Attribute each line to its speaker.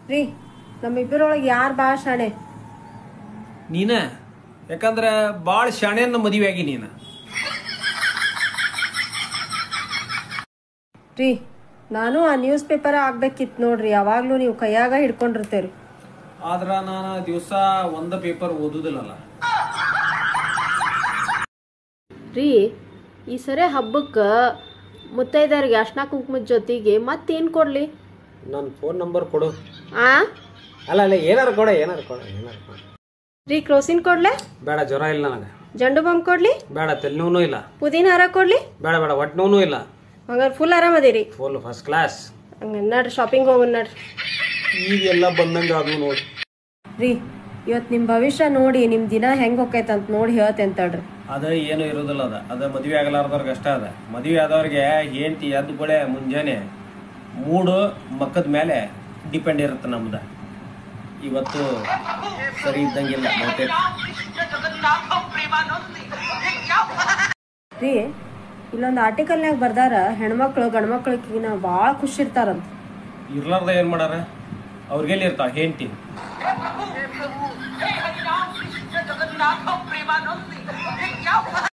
Speaker 1: ರೀ ನಮ್ಮಿಬ್ಬರೊಳಗೆ ಯಾರು ಭಾಳ ಶಾಣೆ?
Speaker 2: ನೀನ ಯಾಕಂದ್ರೆ ಭಾಳ ಶಾಣೆಯನ್ನ ಮದುವೆ ಆಗಿ ನೀನು.
Speaker 1: ರೀ ನಾನು ಆ ನ್ಯೂಸ್ ಪೇಪರ್ ಆಗ್ಬೇಕಿತ್ತು ನೋಡ್ರಿ, ಯಾವಾಗ್ಲೂ ನೀವು ಕೈಯಾಗ ಹಿಡ್ಕೊಂಡಿರ್ತೇವ್ರಿ.
Speaker 2: ಆದ್ರ ನಾನು ದಿವಸ ಒಂದ ಪೇಪರ್ ಓದುದಿಲ್ಲಲ್ಲ.
Speaker 1: ರೀ ಈ ಸರಿ ಹಬ್ಬಕ್ಕೆ ಮುತ್ತೈದರಿಗೆ ಅರ್ಶಿನ ಕುಂಕುಮದ ಜೊತೆಗೆ ಮತ್ತೇನು ಕೊಡ್ಲಿ?
Speaker 2: ನನ್ನ ಫೋನ್ ನಂಬರ್ ಕೊಡು.
Speaker 1: ಅಲ್ಲ
Speaker 2: ಏನಾರು ಕೊಡ.
Speaker 1: ರೀ ಕ್ರೋಸಿನ್ ಕೊಡ್ಲೆ?
Speaker 2: ಬೇಡ, ಜ್ವರ ಇಲ್ಲ ನನಗೆ.
Speaker 1: ಜಂಡು ಬಾಂಬ್ ಕೊಡ್ಲಿ?
Speaker 2: ಬೇಡ, ತಲೆನೋವು ಇಲ್ಲ.
Speaker 1: ಪುದೀನ ಹಾರ ಕೊಡ್ಲಿ?
Speaker 2: ಬೇಡ, ಒಟ್ಟು ನೋವು ಇಲ್ಲ.
Speaker 1: ಹಂಗಾರೆ ಫುಲ್ ಆರಾಮದಿರಿ?
Speaker 2: Full first class.
Speaker 1: ಹಂಗ ನಡ್ರಿ ಶಾಪಿಂಗ್ ಹೋಗೋಣ ನಡ್ರಿ.
Speaker 2: ಈಗೆಲ್ಲ ಬಂದಂಗ ಅದು ನೋಡಿ.
Speaker 1: ರೀ ಇವತ್ತು ನಿಮ್ಮ ಭವಿಷ್ಯ ನೋಡಿ ನಿಮ್ಮ ದಿನ ಹೆಂಗ್ ಹೋಕೈತಂತ ನೋಡಿ ಹೇಳ್ತೇನೆ ತಡ್ರಿ.
Speaker 2: ಅದ ಏನು ಇರೋದಿಲ್ಲ. ಅದ ಮದುವೆ ಆಗಲಾರ್ದವ್ರಿಗೆ ಅಷ್ಟ ಅದ. ಮದುವೆ ಆದವ್ರಿಗೆ ಹೆಂಡತಿ ಎದ್ದು ಕೂಡ ಮುಂಜಾನೆ ಮೂಡು ಮಕ್ಕದ ಮೇಲೆ ಡಿಪೆಂಡ್ ಇರುತ್ತೆ. ನಮ್ದ ಇವತ್ತು ಸರಿ ಇದ್ದಂಗಿಲ್ಲ ಬಹುತೇಕ.
Speaker 1: ರೀ ಇಲ್ಲೊಂದು ಆರ್ಟಿಕಲ್ನಾಗ ಬರ್ದಾರ, ಹೆಣ್ಮಕ್ಳು ಗಂಡ್ಮಕ್ಳಿಗಿನ ಭಾಳ ಖುಷಿ ಇರ್ತಾರಂತ.
Speaker 2: ಇರ್ಲಾರ್ದ ಏನ್ ಮಾಡಾರ? ಅವ್ರಿಗೆಲ್ಲಿ ಇರ್ತಾವ ಹೆಂಡತಿ?